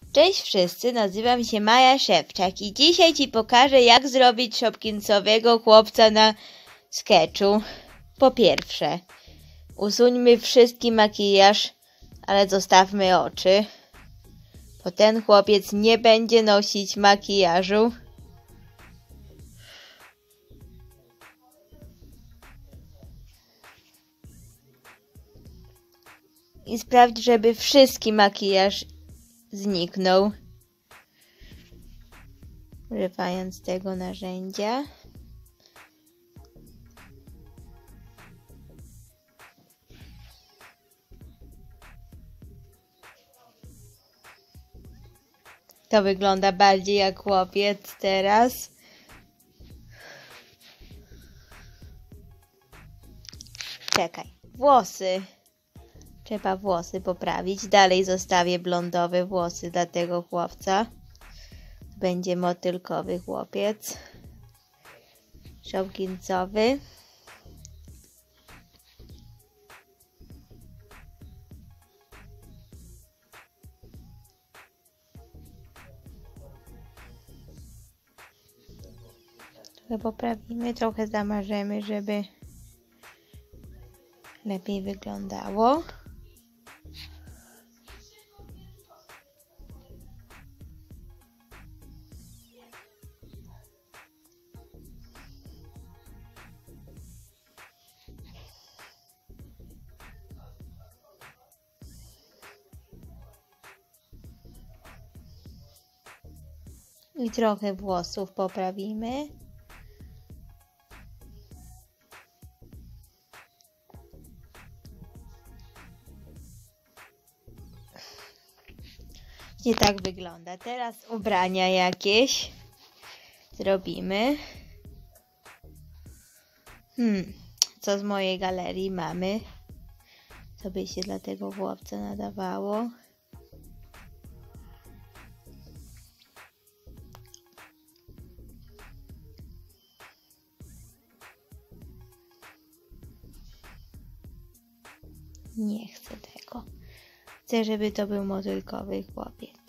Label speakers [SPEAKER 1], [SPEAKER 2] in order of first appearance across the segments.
[SPEAKER 1] Cześć wszyscy, nazywam się Maja Szewczak i dzisiaj Ci pokażę, jak zrobić Shopkinsowego chłopca na sketchu. Po pierwsze, usuńmy wszystki makijaż, ale zostawmy oczy, bo ten chłopiec nie będzie nosić makijażu. I sprawdź, żeby wszystki makijaż zniknął, używając tego narzędzia. To wygląda bardziej jak chłopiec teraz. Czekaj, włosy. Trzeba włosy poprawić. Dalej zostawię blondowe włosy dla tego chłopca. Będzie motylkowy chłopiec. Shopkinsowy. Trochę poprawimy, trochę zamarzemy, żeby lepiej wyglądało. I trochę włosów poprawimy. I tak wygląda. Teraz ubrania jakieś zrobimy. Co z mojej galerii mamy? Co by się dla tego chłopca nadawało? Nie chcę tego. Chcę, żeby to był motylkowy chłopiec.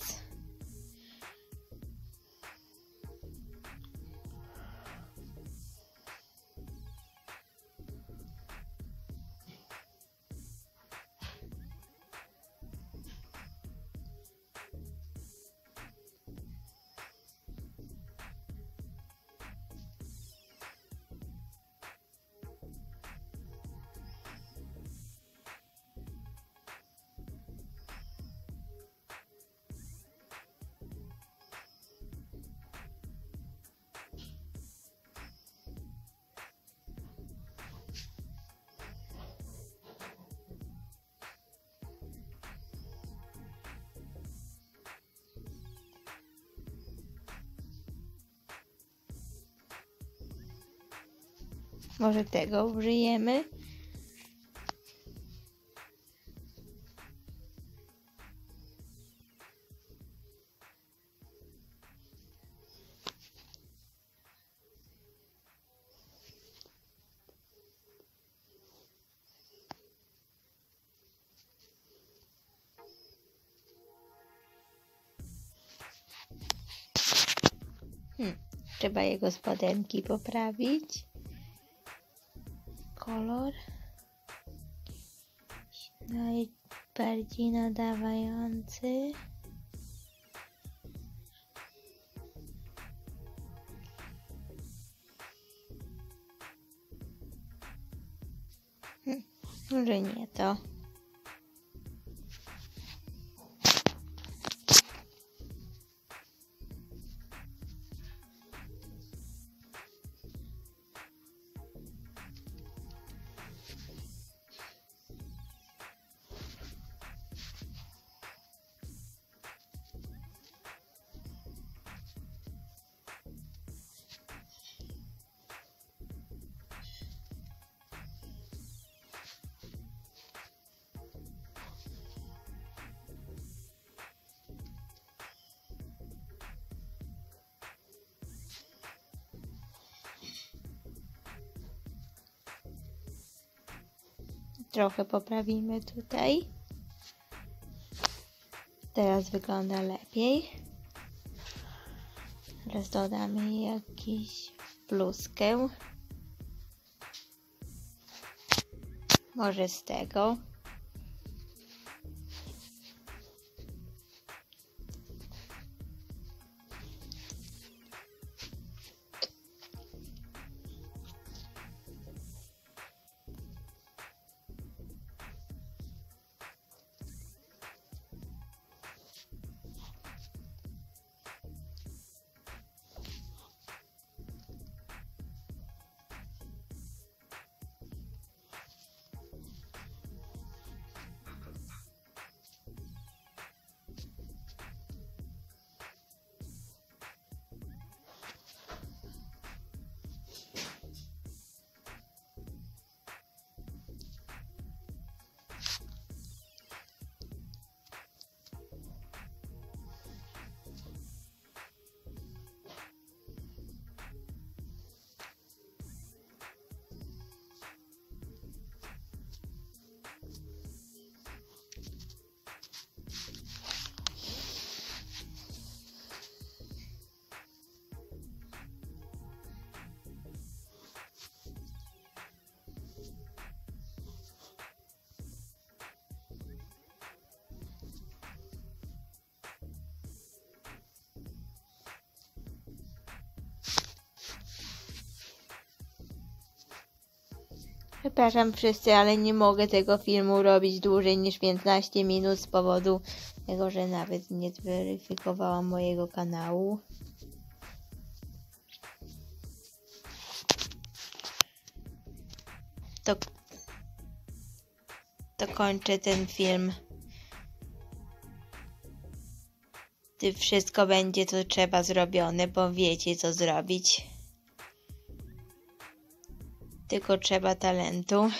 [SPEAKER 1] Może tego użyjemy? Trzeba jego spodenki poprawić. Kolor najbardziej nadawający. Może nie to. Trochę poprawimy tutaj. Teraz wygląda lepiej. Teraz dodamy jakąś bluzkę. Może z tego. Przepraszam wszyscy, ale nie mogę tego filmu robić dłużej niż 15 minut z powodu tego, że nawet nie zweryfikowałam mojego kanału. To kończę ten film. Gdy wszystko będzie, co trzeba zrobione, bo wiecie, co zrobić. Tylko trzeba talentu.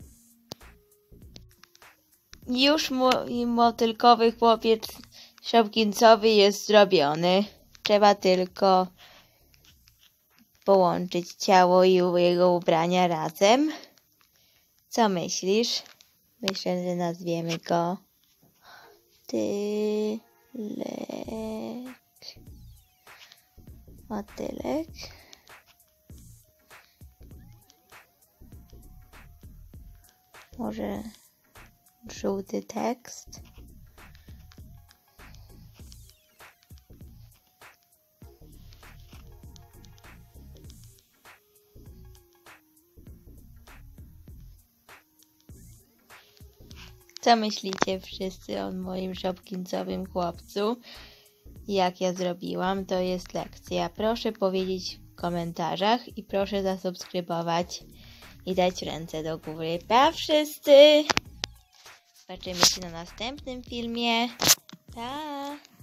[SPEAKER 1] Już mój motylkowy chłopiec Shopkinsowy jest zrobiony. Trzeba tylko połączyć ciało i jego ubrania razem. Co myślisz? Myślę, że nazwiemy go Motylek. Może żółty tekst. Co myślicie wszyscy o moim Shopkinsowym chłopcu? Jak ja zrobiłam, to jest lekcja. Proszę powiedzieć w komentarzach i proszę zasubskrybować i dać ręce do góry. Pa wszyscy! Zobaczymy się na następnym filmie. Pa!